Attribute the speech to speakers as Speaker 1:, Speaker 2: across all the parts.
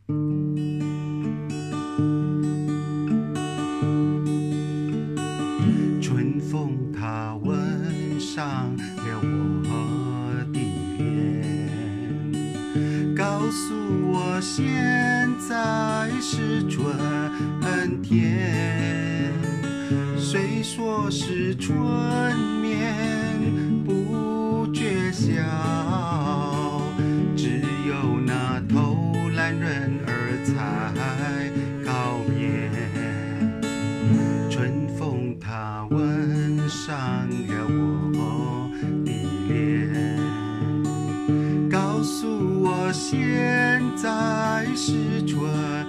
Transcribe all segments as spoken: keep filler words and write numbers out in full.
Speaker 1: 春风它吻上了我的脸，告诉我现在是春天。虽说是春眠不觉晓，只有那偷懒人儿才高眠。春风它吻上了我的脸，告诉我现在是春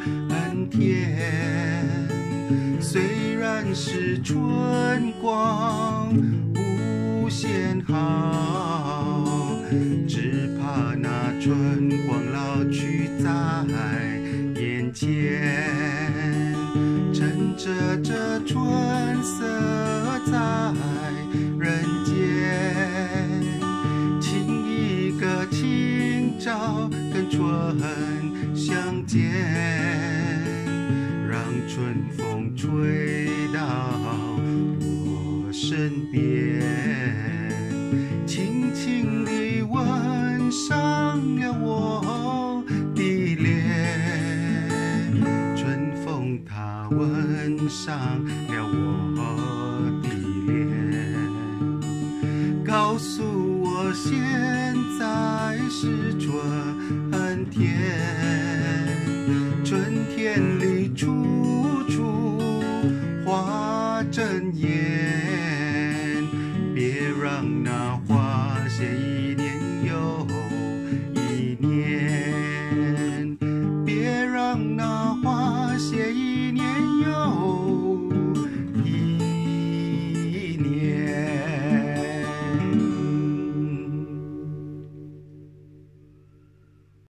Speaker 1: 天。虽然是春光无限好，只怕那春光老去在眼前。趁着这春色在人间，请一个清早跟春相见，让春风吹到我身边，轻轻地吻上了我的脸。春风它吻上了我的脸，告诉我现在是春天。